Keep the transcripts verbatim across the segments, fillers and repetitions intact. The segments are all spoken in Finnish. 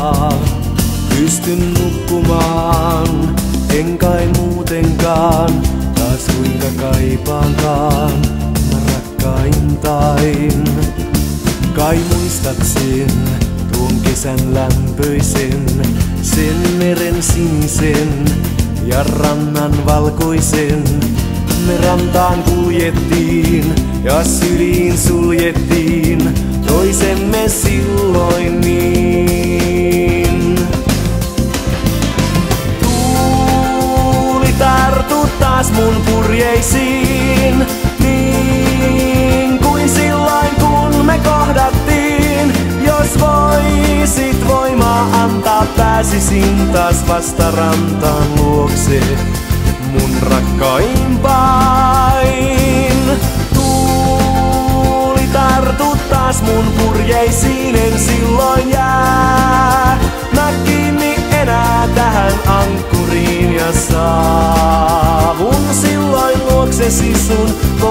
Pystyn nukkumaan, en kai muutenkaan, taas kuinka kaipaankaan mä rakkaintain. Kai muistaksin tuon kesän lämpöisen, sen meren sinisen ja rannan valkoisen. Me rantaan kuljettiin ja syliin suljettiin toisemme silloin niin. Tuuli tartut taas mun purjeisiin, niin kuin silloin kun me kohdattiin. Jos voisit voimaa antaa, pääsisin taas vasta rantaan luokse mun rakkaimpain. Tuuli tartut taas mun purjeisiin, en silloin jää. Mä kiinni enää tähän ankkuriin ja saavun silloin luoksesi sun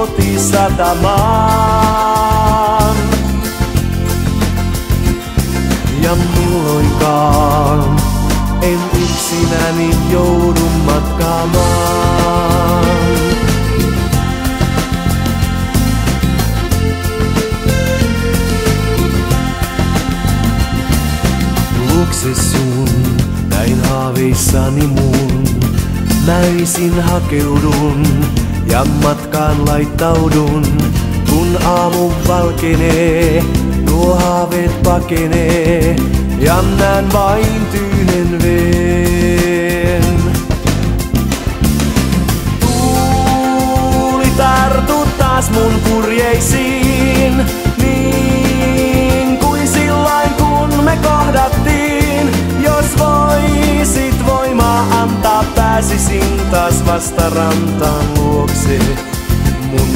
kotisatamaan. Ja milloinkaan en yksinäni joudu matkaamaan. Luokse sun näin haaveissani mun, näisin hakeudun ja matkaan laittaudun. Kun aamu valkenee, nuo haaveet pakenee ja näen vain tyynen veen. Tuuli tartut taas mun purjeisiin, niin kuin silloin kun me kohdattiin. Jos voisit voimaa antaa, pääsisin taas vasta rantaan luokse mun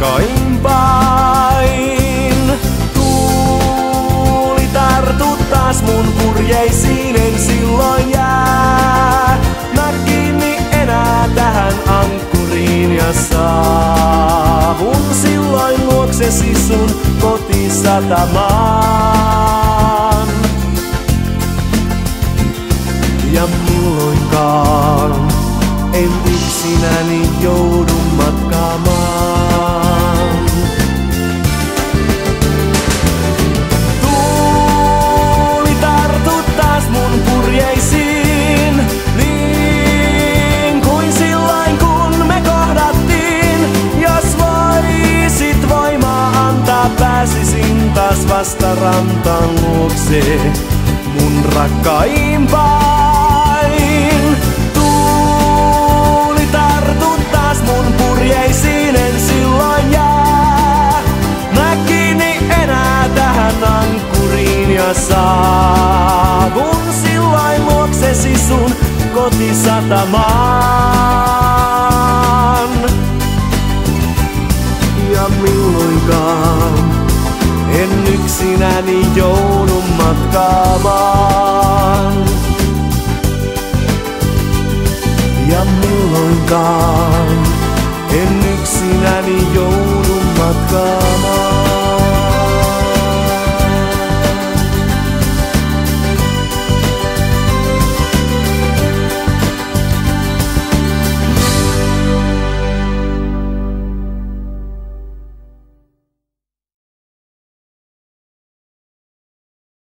rakkaimpain. Tuuli tartut taas mun purjeisiin, en silloin jää. Mä kiinni enää tähän ankkuriin ja saavun silloin luoksesi sun kotisatamaan. Ja milloinkaan en yksinäni joudu matkaamaan. Tuuli tartut taas mun purjeisiin, niin kuin silloin kun me kohdattiin. Jos voisit voimaa antaa, pääsisin taas vasta rantaan luokse mun rakkaimpain. Tuuli tartut taas mun purjeisiin, en silloin jää. Mä kiinni enää tähän ankkuriin ja saavun silloin luoksesi sun kotisatamaan.